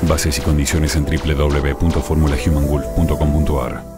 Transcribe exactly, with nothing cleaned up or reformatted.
Bases y condiciones en w w w punto formula human golf punto com punto a r.